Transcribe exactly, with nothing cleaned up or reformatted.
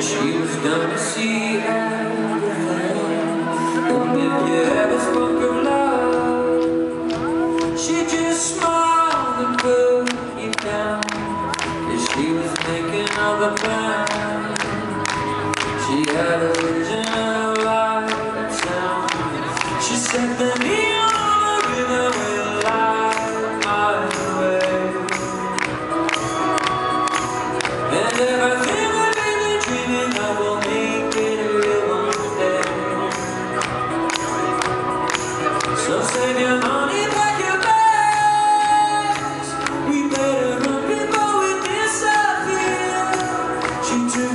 She was gonna see everything, and if you ever spoke of love, she just smiled and put you down, 'cause she was making other plans. She had a vision of light and sound. She said the neon river will light my way, and everything I've been dreaming of will make it real one day. So save your money, pack your bags, we better run before we disappear. She took